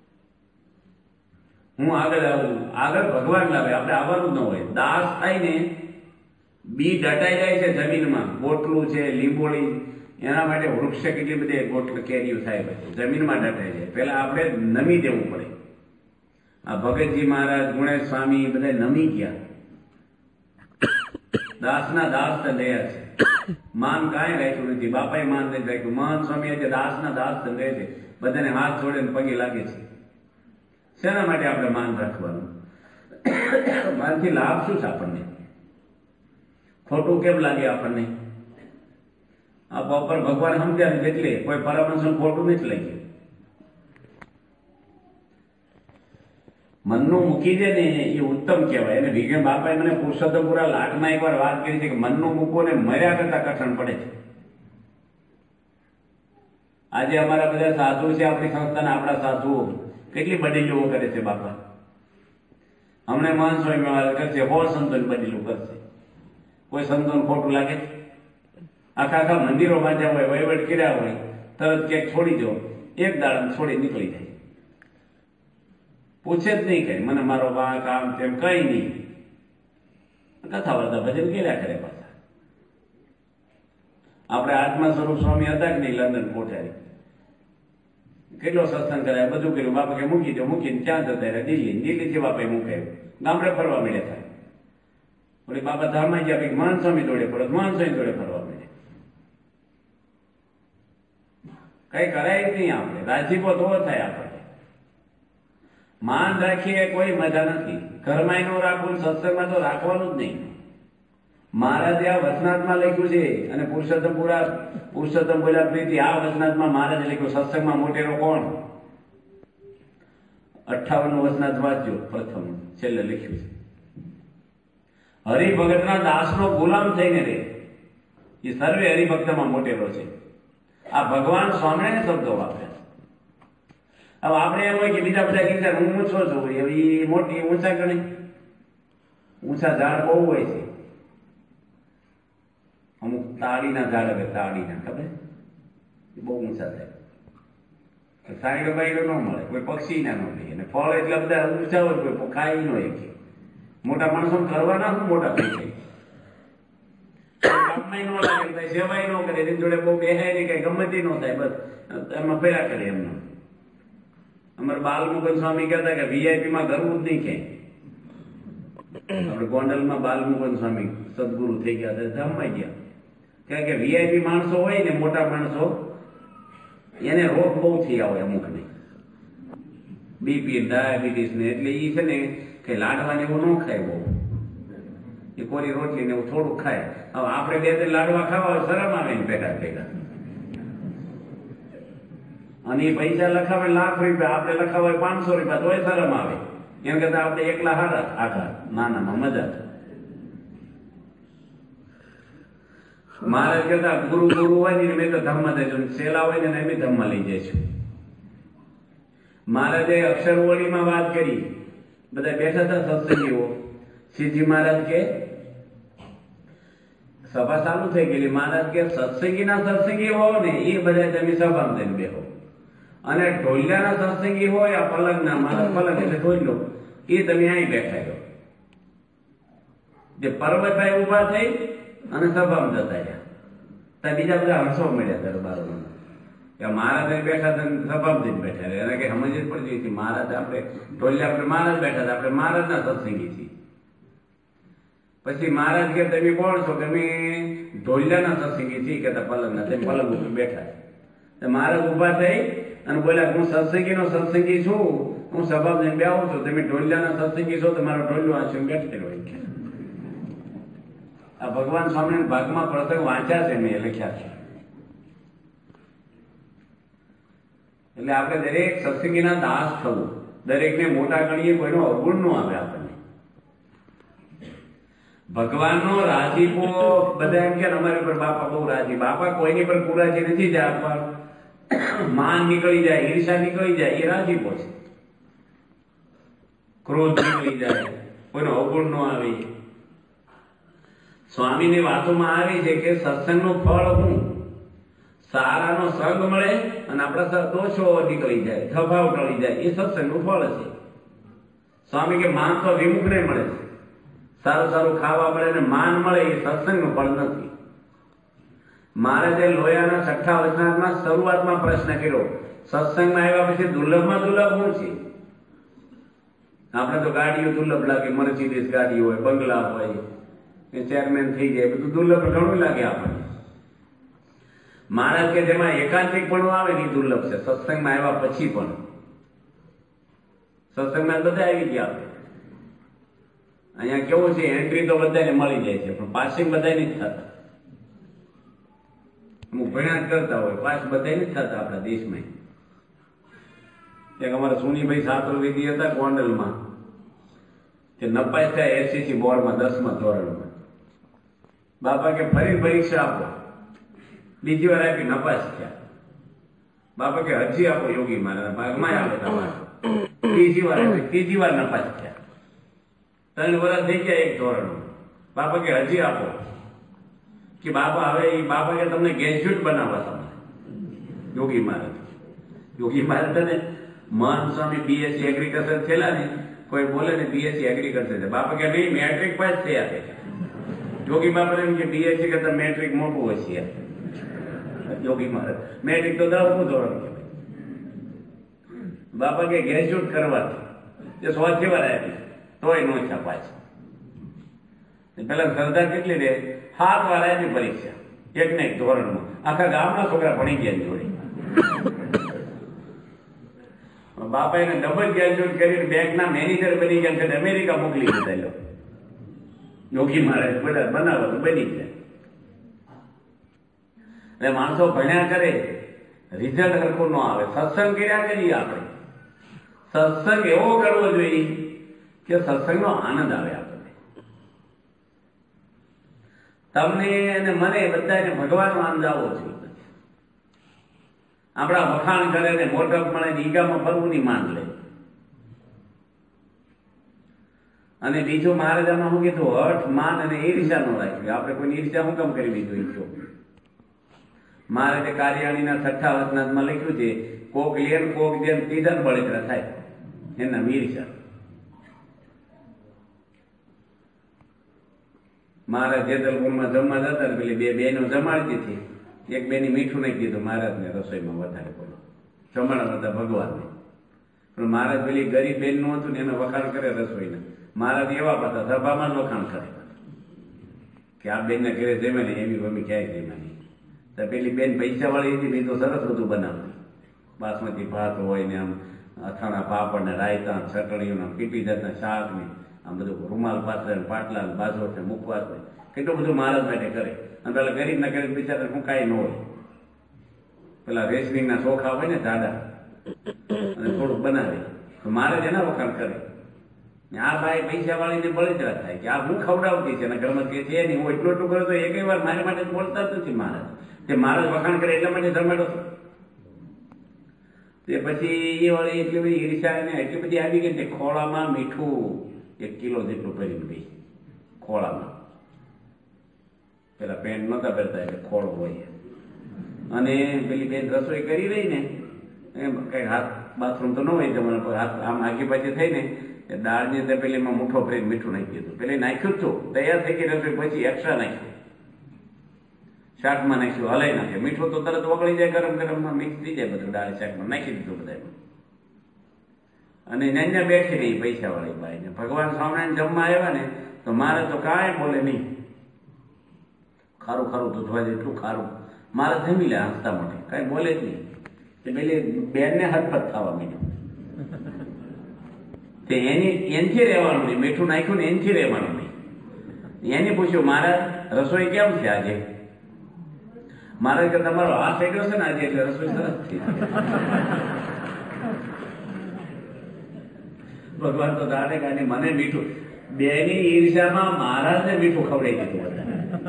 હું આગળ આવું, આગળ ભગવાન લાવે, આપણે આવવાનું જ ન હોય. દાસ થાય ને બી દટાઈ જાય છે જમીનમાં, ગોટલું છે, લીંબોળી, એના માટે વૃક્ષ કેટલી બધી ગોટલ કેરીઓ થાય, બધું જમીનમાં દટાઈ જાય. પેલા આપણે નમી દેવું પડે. આ ભગતજી મહારાજ, ગુણેશ સ્વામી બધા નમી ગયા. દાસના દાસ દયા છે, માન કાંઈ રાખ્યું નથી. બાપાએ માન નથી રાખ્યું. મહાન સ્વામી આજે દાસના દાસ રહે છે, બધાને હાથ જોડે પગે લાગે છે. શેના માટે આપણે માન રાખવાનું? માનથી લાભ શું છે આપણને? ખોટું કેમ લાગે આપણને? આ પર ભગવાન સમજ્યા એટલે કોઈ પરમહંસનું ખોટું નથી લાગ્યું. મનનું મૂકી દે ને એ ઉત્તમ કહેવાય. અને વિજય બાપાએ મને પુરુષોત્તમપુરા લાટમાં એકવાર વાત કરી છે કે મનનું મૂકવું ને મર્યા કરતા કઠણ પડે છે. આજે અમારા બધા સાધુ છે, આપણી સંસ્થાના આપણા સાધુઓ કેટલી બદલીઓ કરે છે બાપા. હમણાં મહાન સ્વામી કરશે, હો સંતોની બદલીઓ કરશે. કોઈ સંતોને ખોટું લાગે? આખા આખા મંદિરો બાંધ્યા હોય, વહીવટ કર્યા હોય, તરત ક્યાંક છોડી દો, એક દાડા છોડી નીકળી જાય, પૂછે જ નહીં કઈ, મને મારો વાંક આમ તેમ કઈ નહીં, કથા વાર્તા ભજન કર્યા કરે પાછા. આપણે આત્મા સ્વરૂપ સ્વામી હતા કે નહીં લંડન કોઠારી, કેટલો સત્સંગ કરાય, બધું કર્યું. બાપા કે મૂકી દો, મૂકીને ક્યાં જતા રહ્યા? દિલ્હી. દિલ્હીથી બાપાએ મૂકાયું, ગામડે ફરવા મળ્યા થાય. ઓલી બાપા ધામમાં ગયા, કંઈક મહાન સ્વામી જોડે પડે, મહાન સ્વામી જોડે ફરવા મળે. કઈ કરાય જ નહીં. આપણે રાજીપો તો થાય. આપણે માન રાખીએ કોઈ મજા નથી. ઘરમાં નો રાખવું, સત્સંગમાં તો રાખવાનું જ નહીં. મહારાજે આ વચનાથમાં લખ્યું છે, અને પુરુષોત્તમ પુરા પુરુષોત્તમ બોલ્યા પ્રીતિ, આ વચનાથમાં મહારાજે લખ્યું. સત્સંગમાં મોટેરો કોણ? અઠ્ઠાવન નું વચનાથ વાંચજો, પ્રથમ છેલ્લે લખ્યું છે. હરિભગતના દાસનો ગુલામ થઈને રે, એ સર્વે હરિભક્તમાં મોટેરો છે. આ ભગવાન સ્વામિનારાયણ શબ્દો વાપરે. હવે આપણે એમ હોય કે બીજા બધા કીધા હું ઊંચો છું, એ મોટી ઊંચા ગણી, ઊંચા ઝાડ બહુ હોય છે. અમુક તાળીના ઝાડ હવે તાળીના ખબર એ બહુ ઊંચા થાય, સાઈડો બાઈડો ન મળે, કોઈ પક્ષી ના ન લે, અને ફળ એટલા બધા ઊંચા હોય કોઈ ખાઈ ન એક. મોટા માણસો કરવાના શું મોટા થઈ જાય, કામમાં ન લાગે, સેવાય ન કરે, એની જોડે બહુ બેહાય નહીં, કઈ ગમતી ન થાય, બસ એમાં ફેરા કરે એમનો. અમારે બાલમુકુંદ સ્વામી કહેતા કે વીઆઈપી માં કરવું જ નહીં ક્યાંય. આપણે ગોંડલમાં બાલમુકુંદ સ્વામી સદગુરુ થઈ ગયા હતા, ધામમાં ગયા. કારણ કે વીઆઈપી માણસો હોય ને, મોટા માણસો, એને રોગ બહુ થઈ આવે અમુક ને, બીપી ડાયાબિટીસ ને, એટલે એ છે ને કે લાડવાને એવું ન ખાય બહુ, એ કોરી રોટલી ને એવું થોડુંક ખાય. હવે આપણે બે ત્રણ લાડવા ખાવા હોય, શરમ આવે ને ભેગા ભેગા. અને એ પૈસા લખાવે લાખ રૂપિયા, આપણે લખાવે પાંચસો રૂપિયા, તોય શરમ આવે. એમ કરતા આપણે એકલા હારા આઘા નાનામાં મજા. મારે કહેતા ગુરુ ગુરુ હોય ને મેં તો ધમમાં જઈશું, સેલા હોય ને એમ ધમમાં લઈ જઈશું. મહારાજે અક્ષરવળીમાં વાત કરી, બધા બેઠા હતા સત્સંગીઓ. શ્રીજી મહારાજ કે સભા ચાલુ થઈ ગયેલી. મહારાજ કે સત્સંગી ના સત્સંગી હો ને એ બધા તમે સભામાં થઈને બેહો, અને ઢોલિયાના સત્સંગી હોય આ પલંગના, મારા પલંગ એટલે ઢોલિયો, એ તમે અહીં બેઠા છો. જે પર્વતભાઈ ઉભા થઈ અને સભામાં જતા રહ્યા, ત્યાં બીજા બધા હંસો મળ્યા દરબારોમાં. મહારાજ બેઠા હતા, સભામાં બેઠા રહ્યા. એને કઈ સમજ જ પડતી હતી, મહારાજ આપણે ઢોલિયા, આપણે મહારાજ બેઠા હતા, આપણે મહારાજના સત્સંગી છીએ. પછી મહારાજ કે તમે કોણ છો? તમે ઢોલિયાના સત્સંગી છીએ. કહેતા પલંગના. તમે પલંગ ઉપર બેઠા. મહારાજ ઉભા થઈ અને બોલ્યા, હું સત્સંગી નો સત્સંગી છું, હું સભામાં જઈને બેહું છું, તમે ઢોલિયાના સત્સંગી છો, તમારો ઢોલિયો આ છું બેઠેલો હોય. આ ભગવાન સ્વામિનારાયણ ભાગમાં પ્રસંગ વાંચ્યા છે, મેં લખ્યા છે. એટલે આપણે દરેક સત્સંગીના દાસ થવું, દરેકને મોટા ગણીએ, કોઈનો અવગુણ ન આવે. આપણને ભગવાનનો રાજીપો, બધા એમ કે અમારી પર બાપા બહુ રાજી. બાપા કોઈની પર પુરાજી નથી જાય, માન નીકળી જાય, ઈર્ષા નીકળી જાય, એ રાજીપો છે. ક્રોધ નીકળી જાય, કોઈનો અવગુણ ન આવે. સ્વામીની વાતોમાં આવી છે કે સત્સંગનું ફળ હું? સારાનો સંગ મળે અને આપણા દોષો નીકળી જાય, સ્વભાવ ટળી જાય, એ સત્સંગનું ફળ છે. સ્વામી કે માન તો વિમુખને મળે છે, સારું સારું ખાવા મળે ને માન મળે, એ સત્સંગનું ફળ નથી. મહારાજે લોયાના છઠ્ઠા વચનાથમાં શરૂઆતમાં પ્રશ્ન કર્યો, સત્સંગમાં આવ્યા પછી દુર્લભમાં દુર્લભ શું છે? આપણે તો ગાડીઓ દુર્લભ લાગે, મર્સિડીઝ ગાડી હોય, બંગલા હોય, ચેરમેન થઈ જાય, બધું દુર્લભ ઘણું લાગે આપણને. મહારાજ કે જેમાં એકાંતિક પણ આવે ને એ દુર્લભ છે. સત્સંગમાં આવ્યા પછી પણ, સત્સંગમાં બધા આવી ગયા. અહીંયા કેવું છે, એન્ટ્રી તો બધાને મળી જાય છે, પણ પાસિંગ બધા નથી થતા. અમુક ભણ્યા કરતા હોય, પાસ બધા નથી થતા આપણા દેશમાં. એક અમારા સુનીભાઈ સાતરવેદી હતા ગોંડલમાં, તે નપાસ થયા એસએસસી બોર્ડમાં દસમા ધોરણમાં. બાપા કે ફરી પરીક્ષા આપો, બીજી વાર આપી, નપાસ થયા. બાપા કે હજી આપો, યોગી મારા ભાગમાં આવે તમારે. ત્રીજી વાર આપી, ત્રીજી વાર નપાસ થયા. ત્રણ વર્ષ થઈ ગયા એક ધોરણ. બાપા કે હજી આપો, કે બાપા હવે એ બાપા કે તમને ગ્રેજ્યુએટ બનાવવા તમારે યોગી મહારાજ યોગી મહારાજ ને મહાન સ્વામી બીએસસી એગ્રીકલ્ચર થયેલા ને કોઈ બોલે ને બીએસસી એગ્રીકલ્ચર છે બાપા કે નહીં મેટ્રિક પાસ થયા છે યોગી બાપા એમ કે બીએસસી કરતા મેટ્રિક મોટું હશે યોગી મહારાજ મેટ્રિક તો દસમું ધોરણ કે બાપા કે ગ્રેજ્યુએટ કરવાથી એ સો જેવા આપી તોય નો છપાય છે પેલા સરદાર કેટલી રે સાત વાર આપી પરીક્ષા એક ને એક ધોરણમાં આખા ગામના છોકરા ભણી ગયા જોડે બાપા એને ડબલ ગ્રેજ્યુએટ કરીને બેંકના મેનેજર બની ગયા છે અમેરિકા મોકલી દીધા યોગી મહારાજ બધા બનાવો તો બની જાય એટલે માણસો ભણ્યા કરે રિઝલ્ટ હરખું ન આવે સત્સંગ કર્યા કરીએ આપણે સત્સંગ એવો કરવો જોઈએ કે સત્સંગનો આનંદ આવે આપણને તમને અને મને બધાને ભગવાનનો આનંદ આવવો જોઈએ આપણા વખાણ કરે ને મોટપ મળે ને ઈગામાં ફરવું ની માંગ લે અને બીજું મહારાજામાં શું કીધું હઠ માન અને ઈર્ષા નો રાખ્યું આપણે કોઈ ઈર્ષા શું કામ કરવી જોઈએ મહારાજે કાર્યાણીના છઠ્ઠા વચનામાં લખ્યું છે કોક લેન કોક જેમ ત્રીજા બળતરા થાય એના ઈર્ષા મહારાજ જેતલપુરમાં જમવા જતા પેલી બે બહેનો જમાડતી હતી એક બેની મીઠું નાખી દીધું મહારાજને રસોઈમાં વધારે બોલો જમાડા હતા ભગવાનને પણ મહારાજ પેલી ગરીબ બેન નું હતું ને એને વખાણ કરે રસોઈના મહારાજ એવા પાછા સભામાં જ વખાણ કરે કે આ બેન ના ઘરે જમે ને એવી મમ્મી ક્યાંય જમે નહીં તો પેલી બેન પૈસા વાળી હતી બીજું સરસ બધું બનાવતી બાસમતી ભાત હોય ને આમ અથાણા પાપડ ને રાયતા ચટણીઓ પીપી જાતના શાક ને આમ બધું રૂમાલ પાત્ર પાટલા બાજુ મૂકવા હોય કેટલું બધું મહારાજ માટે કરે અને પેલા ગરીબ ના ગરીબ બિચારા હું કાંઈ ન હોય પેલા રેશનિંગ ના ચોખા હોય ને દાદા અને થોડુંક બનાવે તો મહારાજ એના વખાણ કરે આ ભાઈ પૈસા વાળીને બળતરા થાય કે આ હું ખવડાવતી છે એના ઘરમાં કે છે નહીં હું એટલું એટલું કરું તો એક વાર મારી માટે બોલતા જ નથી મહારાજ તે મહારાજ વખાણ કરે એટલા માટે જમાડો તે પછી એ વાળી એટલી બધી ઈર્ષા ને એટલી બધી આવી ગઈ કે ખોળામાં મીઠું એક કિલો જેટલું ભરીને ગઈ ખોળામાં પેલા પેન્ટ નતા પહેરતા એટલે ખોળ હોય અને પેલી બેન રસોઈ કરી રહી ને એમ કઈ હાથ બાથરૂમ તો ન હોય તમારા પર હાથ આમ આગી પાછી થઈ ને દાળની તપેલીમાં મુઠ્ઠો ભરીને મીઠું નાખી દીધું પેલી નાખ્યું જ છું તૈયાર થઈ ગઈ રસોઈ પછી એક્સ્ટ્રા નાખ્યું શાકમાં નાખ્યું હલાઈ નાખ્યું મીઠું તો તરત ઓગળી જાય ગરમ ગરમમાં મિક્સ થઈ જાય બધું દાળ શાકમાં નાખી દીધું બધા અને નાન્યા બેઠી રહી પૈસા વાળી બાઈ ને ભગવાન સ્વામિનારાયણ જમવા આવ્યા ને તો મારે તો કાંઈ બોલે નહીં ખારું ખારું તો જોવા એટલું ખારું મારે જમી લે હસતા માટે કાંઈ બોલે જ નહીં તે પેલી બેનને હદપત થવા માંડ્યું તે એની એનથી રહેવાનું નહીં મીઠું નાખ્યું ને એનથી રહેવાનું નહીં એને પૂછ્યું મારા રસોઈ કેમ છે આજે મારે કે તમારો હાથ થઈ ગયો છે ને આજે એટલે રસોઈ સરસ થઈ ભગવાન તો દાડે ગાડી મને મીઠું બેની ઈર્ષામાં મહારાજને મીઠું ખવડાવી દીધું બધા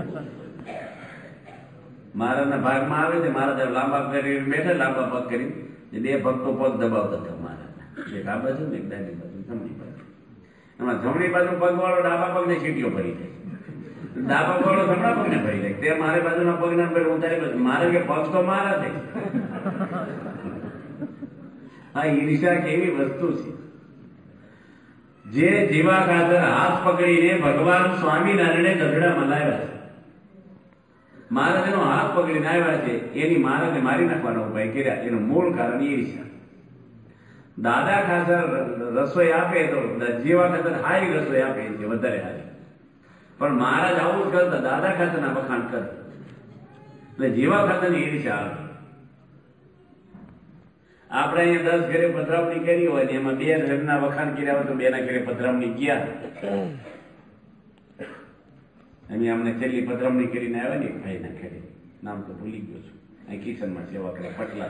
મહારાજના ભાગમાં આવે છે મહારાજ લાંબા કરી બેઠે લાંબા પગ કરી બે ભક્તો પગ દબાવતા હતા મહારાજ એક આ બાજુ ને એક ડાબી બાજુ જમણી બાજુ એમાં જમણી બાજુ પગ વાળો ડાબા પગને સીટીઓ ભરી જાય ડાબા પગ વાળો જમણા પગને ભરી જાય તે મારી બાજુના પગ ના ભરી હું તારી બાજુ મારે કે પગ તો મારા છે આ ઈર્ષા કેવી વસ્તુ છે જે જીવા ખાતર હાથ પકડીને ભગવાન સ્વામિનારાયણે ગઢડામાં લાવ્યા છે મહારાજ એનો હાથ પકડીને આવ્યા છે એની મહારાજને મારી નાખવાનો ઉપાય કર્યા એનું મૂળ કારણ ઈર્ષા દાદા ખાતર રસોઈ આપે તો જીવા ખાતર હારી રસોઈ આપે છે વધારે હારી પણ મહારાજ આવું જ કરતા દાદા ખાતરના વખાણ કરે એટલે જીવા ખાતરની ઈર્ષા આવે આપણે અહીંયા દસ ઘરે પધરામણી કરી હોય ને એમાં બે ઘરના વખાણ કર્યા હોય તો બે ના ઘરે પધરામણી ગયા અમે અમને છેલ્લી પધરામણી કરીને આવ્યા ને ભાઈ ના ઘરે નામ તો ભૂલી ગયો છું અહીં કિચનમાં સેવા કરે પટલા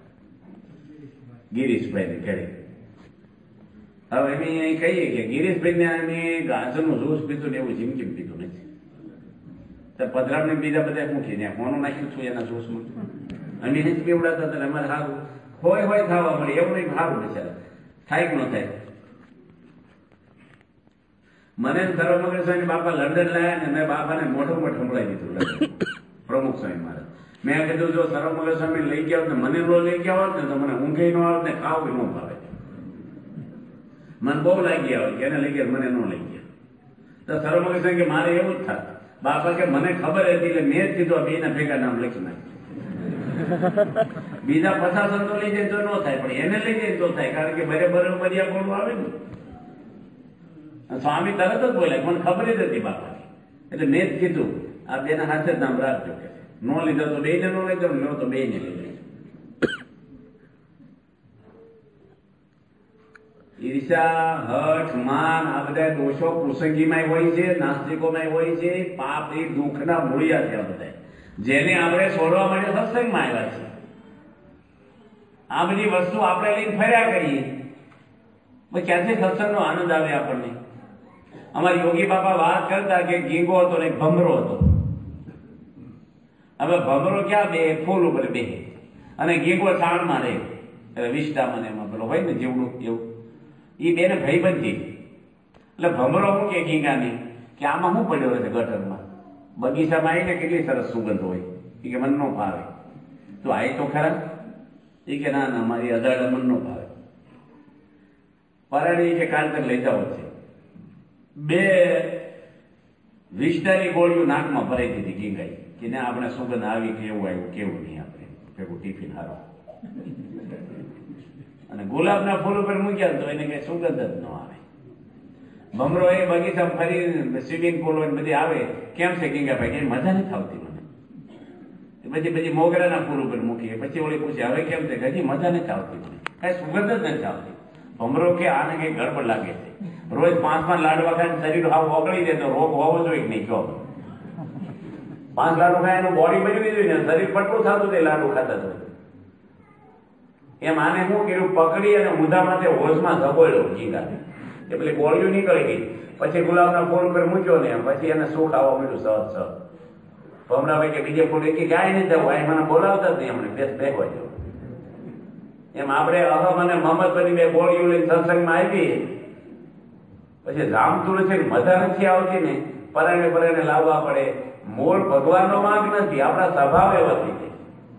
ગિરીશભાઈ ને ઘરે હવે અમે અહીં કહીએ કે ગિરીશભાઈ ને અમે ગાજરનું જ્યુસ પીધું ને એવું જીમકીમ પીધું નથી તો પધરામણી બીજા બધા મૂકી ત્યાં કોનું નાખ્યું છું એના જ્યુસમાં અમે જ પીવડાતા હતા અમારે સારું હોય હોય ખાવા મળે એવું નહીં સારું બિચારા થાય કે ન થાય મને સર્વ મગર સ્વામી બાપા લંડન લાયા ને મેં બાપાને મોઢું મોઢું સંભળાવી દીધું પ્રમુખ સ્વામી મહારાજ. મેં કીધું જો સર્વમંગલ સ્વામી લઈ ગયા હોત ને મને નો લઈ ગયા હોત ને તો મને ઊંઘે ન આવત ને ખાવું ન ભાવે. મને બહુ લાગી આવે કે એને લઈ ગયા મને ન લઈ ગયા. તો સર્વમંગલ સ્વામી કે મારે એવું જ થાય. બાપા કે મને ખબર હતી એટલે મેં જ કીધું બે ના ભેગા નામ લખી નાખ્યું. બીજા પચાસ તો લઈ જાય તો ન થાય, પણ એને લઈ જાય તો થાય, કારણ કે બરાબર બરિયા બોલવું આવે ને. સ્વામી તરત જ બોલ્યા, મને ખબર જ હતી બાપા, એટલે મેં જ કીધું આ બેના હાથે જ નામ રાખજો કે નો લીધો તો બે ને નો લીધો, લો તો બે ને લીધો. ઈર્ષા, હઠ, માન આ બધા દોષો કુસંગીમાં હોય છે, નાસ્તિકોમાં હોય છે. પાપ એ દુઃખના મૂળિયા છે આ બધા, જેને આપણે છોડવા માટે સત્સંગમાં આવ્યા છે. આ બધી વસ્તુ આપણે લઈને ફર્યા કરીએ, ક્યાંથી સત્સંગનો આનંદ આવે આપણને? અમારા યોગી બાપા વાત કરતા કે ગીંગો હતો ને ભમરો હતો. હવે ભમરો ક્યાં બે? ફૂલ ઉપર બે, અને ગીંગો છાણમાં રહે, એટલે વિષ્ટામાં એમાં પેલો હોય ને જેવડું એવું. એ બેને ભાઈબંધી. એટલે ભમરો શું કે ગીંગાની કે આમાં શું પડ્યો છે ગટરમાં? બગીચામાં આવીને કેટલી સરસ સુગંધ હોય. એ કે મન નો ભાવે. તો આય તો ખરા? એ કે ના ના મારી અદાડા મન નો ભાવે. પરાણી કે કાલ તક લઈ જાવ છે. બે વિષ્ટાની ગોળીઓ નાકમાં ભરાઈ દીધી ગીંગાઈ કે ના આપણે સુગંધ આવી, કેવું આવ્યું કેવું નહીં, આપણે ભેગું ટિફિન હારો. અને ગુલાબના ફૂલ ઉપર મૂક્યા તો એને કઈ સુગંધ જ ન આવે. ભમરો એ બગીચામાં ફરી સ્વિમિંગ પુલ બધી આવે, કેમ છે ગીંગા ભાઈ? કઈ મજા નથી આવતી મને. પછી પછી મોગરાના ફૂલ ઉપર મૂકીએ, પછી ઓળી પૂછે હવે કેમ છે? હજી મજા નથી આવતી મને, કઈ સુગંધ જ નથી આવતી. ભમરો કે આને કઈ ગડબડ લાગે છે. રોજ પાંચ પાંચ લાડવા ખાય શરીર હાવ ઓગળી દે તો રોગ હોવો જોઈએ નહીં? કહો, પાંચ લાડુ ખાય એનું બોડી બની જોઈએ ને, શરીર પટલું થતું તે લાડુ ખાતા તો. એમ આને શું કર્યું? પકડી અને મુદ્દા માટે હોશમાં ધબોળ્યો ગીંગા, એ પેલી ગોળીઓ નીકળી ગઈ. પછી ગુલાબના ફૂલ ઉપર મૂક્યો ને પછી એને સુખ આવવા મળ્યું સહજ સહજ. ભમરા ભાઈ કે બીજે ફૂલ એક ગાય નહીં જવું, આ મને બોલાવતા જ નહીં, અમને બેસ બેસવા જવું. એમ આપણે અહમ અને મમત બની બે ગોળીઓ લઈને સત્સંગમાં આવી, પછી જામતું છે મજા નથી આવતી ને, પરાણે પરાણે લાવવા પડે. મૂળ ભગવાનનો માર્ગ નથી, આપણા સ્વભાવ એવા થઈ જાય.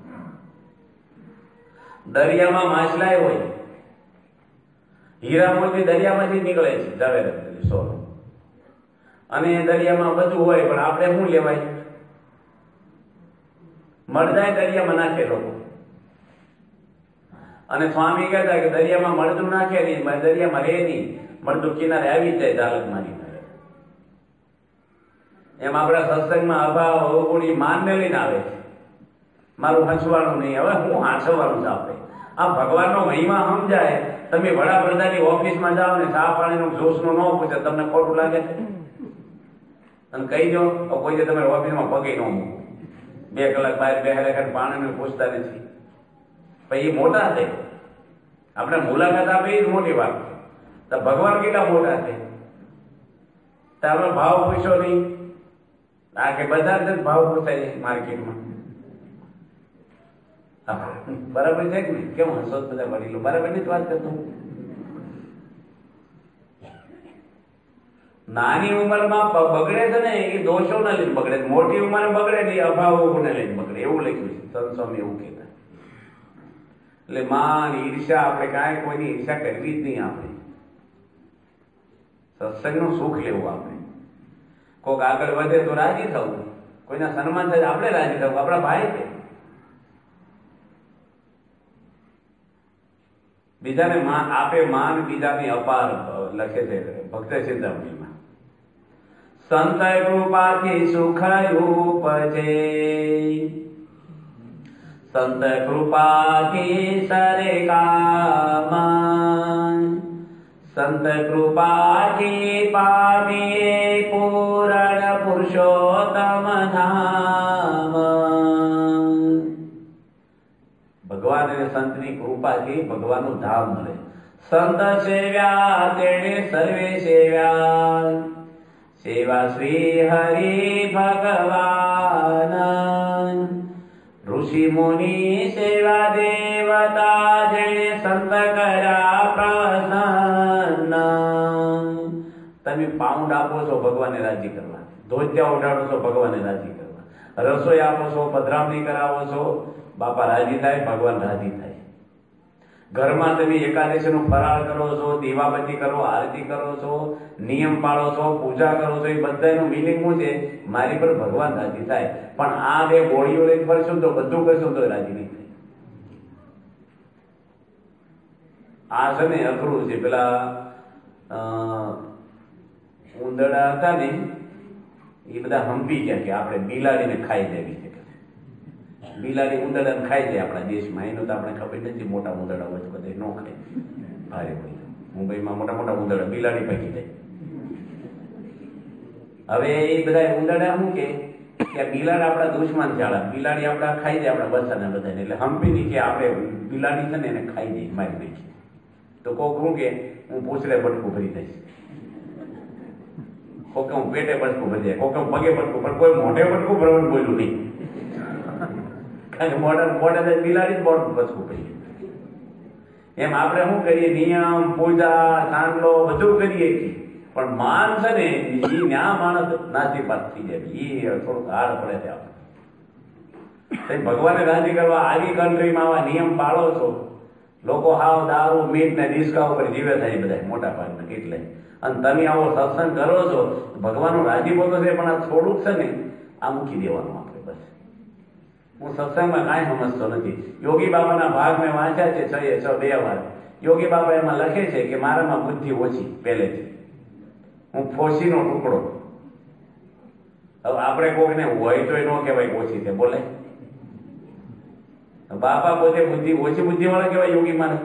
દરિયામાં માછલાય હોય, હીરા મોતી દરિયામાંથી નીકળે છે ઝવેર સોનું, અને દરિયામાં બધું હોય, પણ આપણે શું લેવાય? મળદાય દરિયામાં નાખે લોકો. અને સ્વામી કહેતા કે દરિયામાં મળદું નાખે નહીં, દરિયામાં રહે નહીં, મળદું કિનારે આવી જાય ચાલક મારી. એમ આપણા સત્સંગમાં અભાવ અવગુણી માનને લઈને આવે છે. મારું હસવાનું નહીં, હવે હું હાંસવાનું છે આપણે. આ ભગવાનનો મહિમા સમજાય. તમે વડાપ્રધાનની ઓફિસમાં જાઓ ને ચા પાણીનો જોશનું ન પૂછે, તમને ખોટું લાગે છે? અને કહી દો તો કોઈ જે તમારી ઓફિસમાં પગે ન મૂકો, બે કલાક બહાર બેહાડે પાણીને પૂછતા નથી. પછી એ મોટા છે, આપણે મુલાકાત આપે એ જ મોટી વાત. તો ભગવાન કેટલા મોટા છે? તો આપણે ભાવ પૂછો નહીં. આ કે બધા જ ભાવ પૂછાય માર્કેટમાં. બરાબર છે કે નહીં? કેમ હસો બધા વડીલો? બરાબર ની જ વાત કરતો. નાની ઉંમરમાં બગડે છે ને એ દોષો ના લઈને બગડે, મોટી ઉંમરે બગડે ને એ અભાવો ને લઈને બગડે, એવું લખ્યું છે. સંતસ્વામી એવું કહેતા. એટલે માન ઈર્ષા આપણે કાંઈ કોઈની ઈર્ષા કરવી જ નહીં. આપણે સત્સંગનું સુખ લેવું. આપણે કોઈક આગળ વધે તો રાજી થવું, કોઈના સન્માન થાય આપણે રાજી થવું, આપણા ભાઈ છે. બીજાને માન આપે, માન બીજાની અપાર લખે છે ભક્ત સિદ્ધામણીમાં. સંત કૃપાથી સુખ ઉપજે, સંત કૃપાથી સરે કામ, સંત કૃપાથી પામીએ પૂરણ પુરુષોત્તમ ધામ. ભગવાન અને સંતની કૃપાથી ભગવાનનું ધામ મળે. સંત સેવ્યા તેણે સર્વે સેવ્યા, સેવા શ્રી હરિ ભગવાન. ઋષિ મુનિ સેવા દેવતા જેણે સંત કર્યા પ્રસન્ન. તમે પાઉન્ડ આપો છો ભગવાનને રાજી કરવા, ધોતિયા ઉડાડો છો ભગવાનને રાજી કરવા, રસોઈ આપો છો, પધરામણી કરાવો છો, બાપા રાજી થાય, ભગવાન રાજી થાય. ઘરમાં તમે એકાદશીનો ફરાળ કરો છો, દીવાબત્તી કરો, આરતી કરો છો, નિયમ પાળો છો, પૂજા કરો છો, એ બધાનું મિનિંગ શું છે? મારી પર ભગવાન રાજી થાય. પણ આ બે ગોળીઓ લઈને ફરશું તો બધું કરશું તો રાજી નહીં થાય. આ છે ને અઘરું છે. પેલા ઉંદરડા હતા ને એ બધા હંપી ગયા કે આપણે બિલાડીને ખાઈ દેવી છે. બિલાડી ઉંદરડાને ખાઈ જાય આપણા દેશમાં. એનું તો આપણે ખબર નથી. મોટા ઉંદરડા હોય તો બધા ન ખાય, ભારે હોય. મુંબઈમાં મોટા મોટા ઉંદરડા બિલાડી પકી જાય. હવે એ બધા ઉંદરડા શું કે બિલાડી આપણા દુશ્મન ચાળા, બિલાડી આપણા ખાઈ જાય આપણા બચ્ચાને બધાને. એટલે હંપી ની કે આપણે બિલાડી છે ને એને ખાઈ જાય, મારી નાખી. તો કોક શું કે હું પૂછડે બટકું ભરી દઈશ, કોકે હું પેટે બટકું ભરી જાય, કોકે પગે બટકું, પણ કોઈ મોઢે બટકું ભરવાનું બોલ્યું નહીં. કારણ કે મોઢા મોઢે બિલાડી જ મોઢું બચકું ભરી. એમ આપણે શું કરીએ? નિયમ, પૂજા, ચાંદલો બધું કરીએ, પણ માન છે ને એ ન્યા માણસ નાસીપાત થઈ જાય. એ થોડુંક હાર્ડ પડે છે આપણે. ભગવાને રાજી કરવા આવી કન્ટ્રીમાં આવા નિયમ પાળો છો. લોકો હાવ દારૂ, મીઠ ને ડિસ્કા ઉપર જીવે થાય બધા મોટા ભાગના. એટલે અને તમે આવો સત્સંગ કરો છો, ભગવાનનું રાજીપો તો છે, પણ આ થોડુંક છે ને આ મૂકી દેવાનું આપણે. બસ હું સત્સંગમાં કાંઈ સમજતો નથી. યોગી બાબાના ભાગ મેં વાંચ્યા છે છ એ છ બે વાર. યોગી બાબા એમાં લખે છે કે મારામાં બુદ્ધિ ઓછી પહેલેથી, હું ફોસીનો ટુકડો. હવે આપણે કોઈને હોય તો ન કહેવાય ઓછી છે, બોલે. બાપા પોતે બુદ્ધિ ઓછી બુદ્ધિ વાળા કહેવાય યોગી મારે.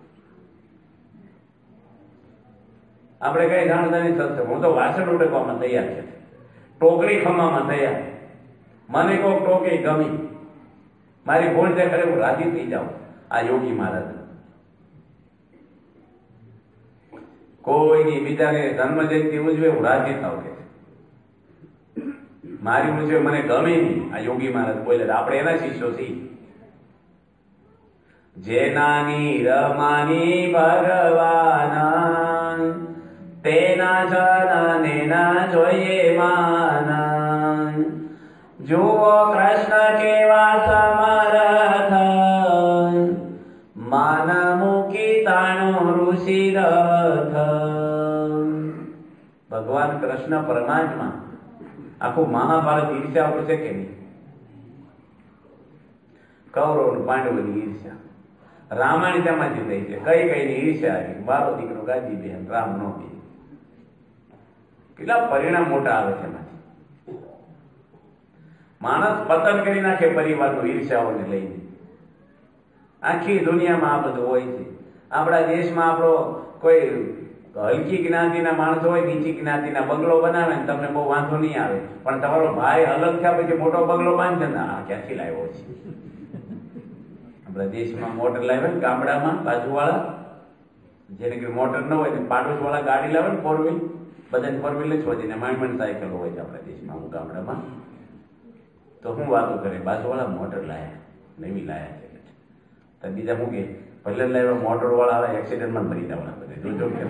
આપણે કઈ જાણતા નહીં સત્સંગ. હું તો વાસણ ઉડકવામાં તૈયાર છે, ટોકરી ખમવામાં તૈયાર. મને કોક ટોકે ગમી, મારી ભૂલ છે ખરે, હું રાજી થઈ જાઉં. આ યોગી મહારાજ કોઈની બીજાને જન્મ જયંતિ ઉજવે હું રાજી થાવ કે મારી ઉજવે મને ગમે નહીં. આ યોગી મહારાજ બોલે. આપણે એના શિષ્યો છીએ. જેનાની રમાની ભગવાન તેના જનને ના જોઈએ માન. જુઓ કૃષ્ણ કેવા સમર્થ, માન મૂકી તાણો ઋષિ રથ. ભગવાન કૃષ્ણ પરમાત્મા આખું મહાભારત ઈર્ષ્યા ઉપર છે કે નહીં? કૌરવ પાંડવોની ઈર્ષ્યા રામાયણ તેમાંથી થઈ છે. કઈ કઈ ની ઈર્ષ્યા આવી? બારો દીકરો ગાજી બેન, રામ નો બે. કેટલા પરિણામ મોટા આવે છે એમાંથી. માણસ પતન કરી નાખે પરિવારનો ઈર્ષ્યાઓને લઈને. આખી દુનિયામાં આ બધું હોય છે. આપણા દેશમાં આપણો કોઈ હલકી જ્ઞાતિના માણસો હોય, નીચી જ્ઞાતિના બંગલો બનાવે ને તમને બહુ વાંધો નહીં આવે, પણ તમારો ભાઈ અલગ થયા પછી મોટો બંગલો બાંધે ને આ ક્યાંથી લાવ્યો છે? આપણા દેશમાં મોટર લાવે ને ગામડામાં બાજુવાળા, જેને કે મોટર ન હોય ને પાડોશ વાળા ગાડી લાવે ને ફોર વ્હીલ, બધાને ફોર વ્હીલ જ હોય ને માંડ માંડ સાયકલ હોય છે આપણા દેશમાં. હું ગામડામાં તો હું વાતો કરે, બાજુવાળા મોટર લાયા, નવી લાયા છે. તો બીજા શું કે ભલે લાવ્યા મોટર વાળા એક્સિડન્ટમાં મરી જવાના બધા જોજો કે.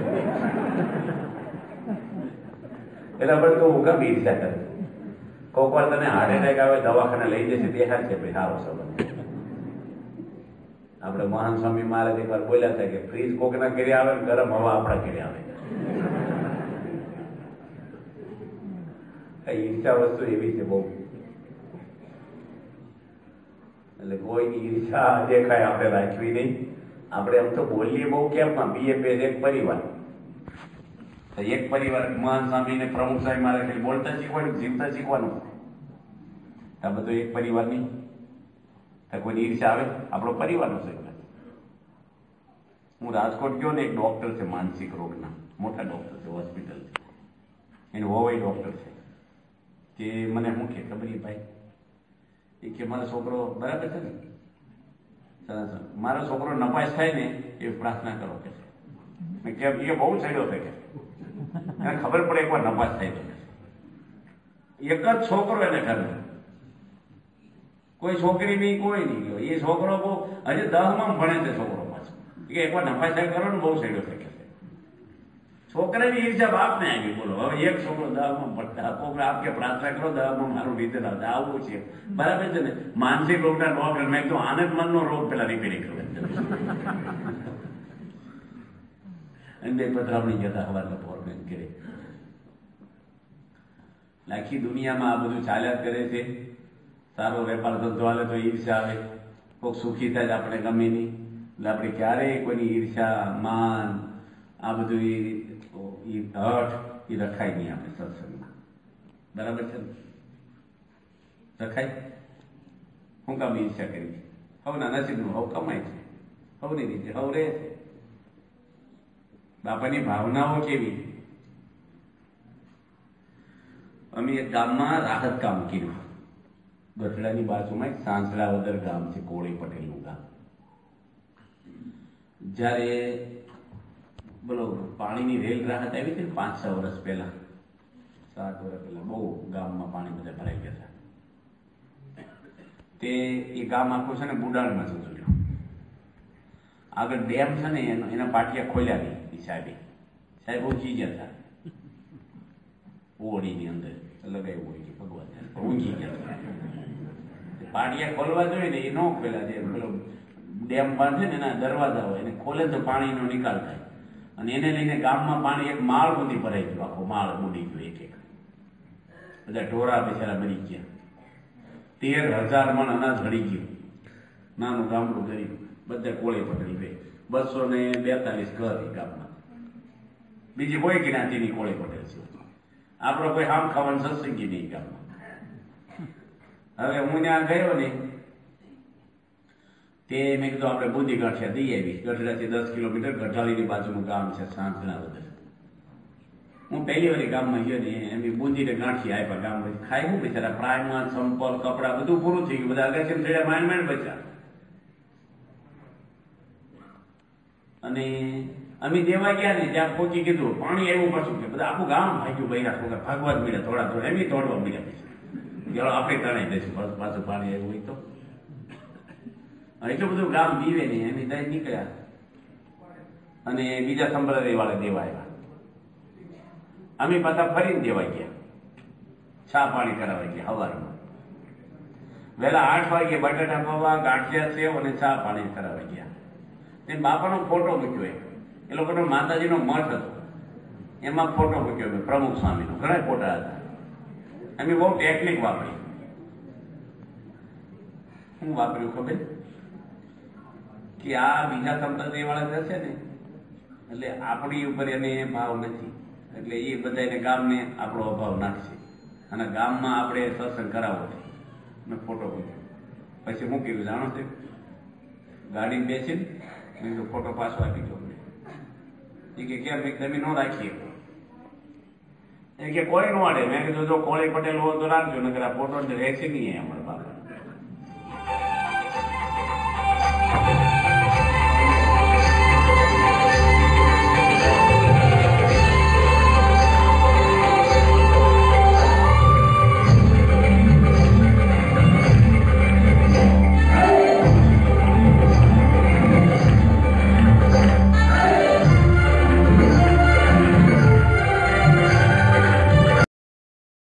એટલે આપણે તો હું કામ ઈર્ષા કરે. કોક વાર તને હાર્ટ એટેક આવે, દવાખાને લઈ જશે, દેખાડ છે ભાઈ સારો સંબંધ. આપણે મહાન સ્વામી મહારાજ એક વાર બોલ્યા હતા કે ફ્રીજ કોકના ઘરે આવે ને ગરમ હવા આપણા ઘરે આવે. ઈર્ષા વસ્તુ એવી છે બહુ. એટલે કોઈની ઈર્ષા દેખાય આપણે રાખવી નહીં. આપણે એમ તો બોલીએ બહુ કેમ્પમાં બીએપીએસ એક પરિવાર, એક પરિવાર મહાન સ્વામી ને પ્રમુખ સ્વામી મારે બોલતા શીખવાનું, જીવતા શીખવાનું. આ બધું એક પરિવાર નહીં. કોઈની ઈર્ષા આવે? આપણો પરિવારનો છે. હું રાજકોટ ગયો ને, એક ડોક્ટર છે માનસિક રોગના, મોટા ડોક્ટર છે, હોસ્પિટલ છે, એનું હોવાઈ ડોક્ટર છે. કે મને શું કે કબીરભાઈ એ કે મારો છોકરો બરાબર છે ને, મારો છોકરો નપાસ થાય ને એ પ્રાર્થના કરો કે કેમ એ બહુ છેડો થાય કે એને ખબર પડે એકવાર નપાસ થાય તો એક જ છોકરો એને કરે, કોઈ છોકરી નહીં, કોઈ નહીં ગયો. એ છોકરો બહુ હજી દસમાં ભણે છે છોકરો પાછો કે એકવાર નપાસ થાય કરો ને બહુ છેડો થાય કે છોકરાની ઈર્ષા બાપને આવી. બોલો, હવે એક છોકરો દવામાં પડતા છોકરા આપ કે પ્રાર્થના કરો દવામાં મારું રીતે આવશે, આવું છે. બરાબર છે ને? માનસિક રોગના રોગ મેં તો આનંદ મનનો રોગ પેલા રિપેરિંગ કરો. અને બે પતરાવણી જતા હવારના ફોરમેન કરે. આખી દુનિયામાં આ બધું ચાલ્યા કરે છે. સારો વેપાર ધંધો હાલે તો ઈર્ષા આવે, કોઈક સુખી થાય આપણે ગમે નહીં. એટલે આપણે ક્યારેય કોઈની ઈર્ષા, માન, આ બધું હઠ એ રખાય નહીં આપણે સત્સંગમાં. બરાબર છે ને? રખાય? હું કામ ઈર્ષા કરી છે? હવના નસીબનું હવ કમાય છે, હવની રીતે હવ રહે છે. બાપાની ભાવનાઓ કેવી? અમે એક ગામમાં રાહત કામ કર્યું. ગઢડાની બાજુમાં એક સાંસળાવદર ગામ છે, કોળી પટેલનું ગામ. જ્યારે બોલો પાણીની રેલ રાહત આવી હતી ને પાંચ છ વર્ષ પહેલા, સાત વર્ષ પહેલા, બહુ ગામમાં પાણી બધા ભરાઈ ગયા હતા. તે એ ગામ આખું છે ને બુડાણમાં જતું રહ્યું. આગળ ડેમ છે ને એનો એના પાટિયા ખોલ્યા નહીં. એ સાહેબે સાહેબ ઊંઘી ગયા હતા ઓળીની અંદર લગાવ્યું હોય છે ભગવાન, ઊંઘી ગયા. પાટિયા ખોલવા જોઈએ ને એ ન ખોલ્યા. છે પેલો ડેમ બાંધે ને એના દરવાજા હોય, એને ખોલે તો પાણીનો નિકાલ થાય. અને એને લઈને ગામમાં પાણી એક માળ સુધી ભરાઈ ગયો, આખો માળ બુડી ગયો. એક એક બધા ઢોરા બિચારા મરી ગયા. તેર હજાર મણ અનાજ હળી ગયું. નાનું ગામડું ગરીબ, બધા કોળી પકડી ગઈ. બસો ને બેતાલીસ ઘર એ ગામમાં. બીજી કોઈ જ્ઞાતિની કોળી પટેલ છે. આપણો કોઈ હામ ખાવાનું સત્સંગી નહીં ગામમાં. હવે હું ત્યાં ગયો ને તે મેં કીધું આપણે બુંદી ગાંઠિયા દઈ આવી. ગઢડાથી દસ કિલોમીટર ગઢાળીની બાજુનું ગામ છે સાંસળાવદર. હું પહેલી વાર ગામમાં ગયો ને એમ બુંદી ને ગાંઠિયા આપ્યા. ગામ ખાય હું બિચારા પ્રાયમાં સંપલ કપડા બધું પૂરું થઈ ગયું. બધા અગાસી થયા માંડ માંડ બચ્યા. અને અમે દેવા ગયા ને ત્યાં પહોંચી કીધું પાણી આવ્યું પાછું કે બધા આખું ગામ ભાગ્યું બૈરા છોકરા ભાગવા જ મળ્યા. થોડા થોડા એમ દોડવા મળ્યા. પછી ચાલો આપણે તણાઈ દઈશું પાછું પાણી આવ્યું હોય તો. એટલું બધું ગામ બીવે નહીં. એમ દઈ નીકળ્યા અને બીજા સંભળાવી વાળા દેવા આવ્યા. અમે પાછા ફરીને દેવા ગયા, ચા પાણી કરાવવા ગયા. સવારમાં વહેલા આઠ વાગે બટાટા પૌવા, ગાંઠિયા સેવ અને ચા પાણી કરાવવા ગયા. તે બાપાનો ફોટો મૂક્યો. એ લોકોનો માતાજીનો મઠ હતો, એમાં ફોટો મૂક્યો મેં પ્રમુખ સ્વામીનો. ઘણા ફોટા હતા. અમે બહુ ટેકનિક વાપરી. શું વાપર્યું ખબર? કે આ બીજા સંપ્રદાય વાળા જશે ને એટલે આપણી ઉપર એને ભાવ નથી, એટલે એ બધા એને ગામને આપણો અભાવ નાખશે અને ગામમાં આપણે સત્સંગ કરાવવો છે. મેં ફોટો મૂક્યો. પછી હું કીધું જાણો છે, ગાડીમાં બેસીને મેં તો ફોટો પાછો આપી દો. એ કે કેમ? તમે ન રાખીએ. એ કે કોઈ ન વાડે. મેં કીધું જો કોળી પટેલ હોય તો રાખજો, નકર આ ફોટો રહેશે નહીં. અમારે